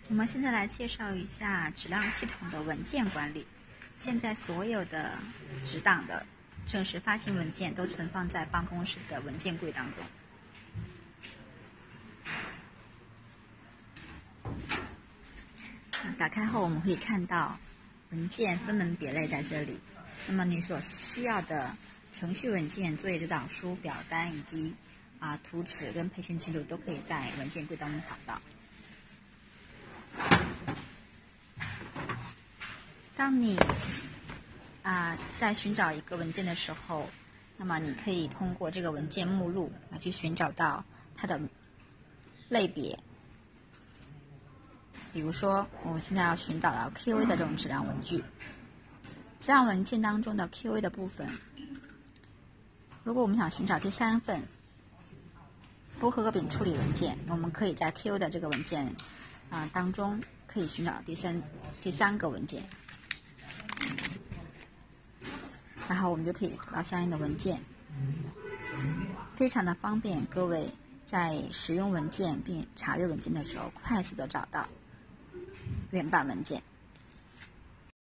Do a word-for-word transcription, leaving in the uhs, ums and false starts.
我们现在来介绍一下质量系统的文件管理。现在所有的纸档的正式发行文件都存放在办公室的文件柜当中。打开后我们可以看到文件分门别类在这里。那么你所需要的程序文件、作业指导书、表单以及啊图纸跟培训记录都可以在文件柜当中找到。当你啊在寻找一个文件的时候，那么你可以通过这个文件目录来去寻找到它的类别。比如说，我们现在要寻找到 Q A 的这种质量文具，质量文件当中的 Q A 的部分，如果我们想寻找第三份不合格丙处理文件，我们可以在 Q A 的这个文件啊、呃、当中可以寻找第三第三个文件，然后我们就可以找到相应的文件，非常的方便各位在使用文件并查阅文件的时候快速的找到原版文件。